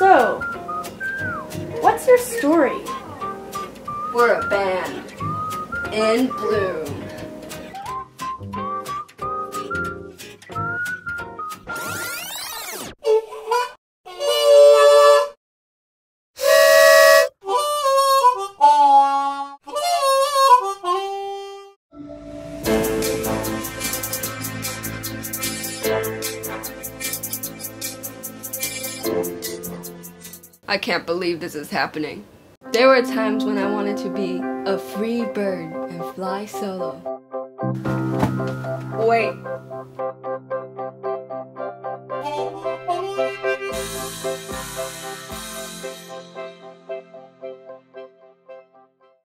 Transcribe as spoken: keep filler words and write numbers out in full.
So, what's your story? We're a band in bloom. I can't believe this is happening. There were times when I wanted to be a free bird and fly solo. Wait,